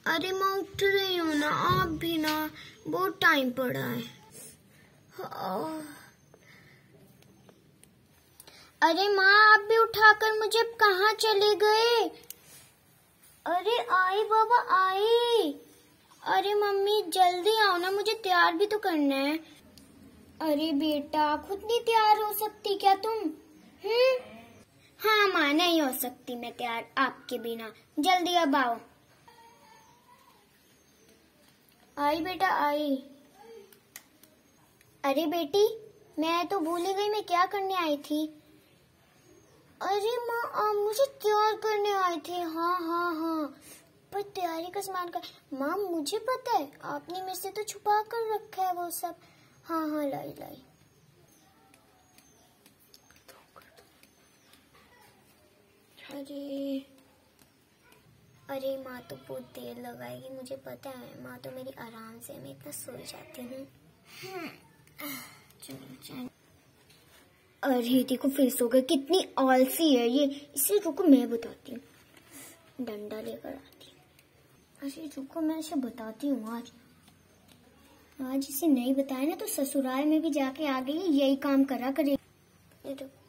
अरे मैं उठ रही हूँ ना, आप भी ना, बहुत टाइम पड़ा है। अरे माँ, आप भी उठाकर मुझे अब कहाँ चले गए? अरे आई बाबा आई। अरे मम्मी जल्दी आओ ना, मुझे तैयार भी तो करना है। अरे बेटा, खुद नहीं तैयार हो सकती क्या तुम? हाँ माँ, नहीं हो सकती मैं तैयार आपके बिना। जल्दी अब आओ। आई बेटा आई। अरे बेटी, मैं तो भूल ही गई मैं क्या करने आई थी। अरे माँ, आप मुझे तैयार करने आए थे। हाँ हाँ हाँ, पर तैयारी का सामान का माँ मुझे पता है, आपने मेरे से तो छुपा कर रखा है वो सब। हाँ हाँ, लाई लाई। अरे अरे माँ तो बहुत देर लगाएगी, मुझे पता है। माँ तो मेरी आराम से, मैं इतना सो जाती हूँ। चलो। अरे देखो फिर सो गए, कितनी आलसी है ये। इसे रुको मैं बताती हूँ, डंडा लेकर आती हूँ। अरे रुको मैं इसे बताती हूँ। आज इसे नहीं बताया ना तो ससुराल में भी जाके आ गई यही काम करा करेगी।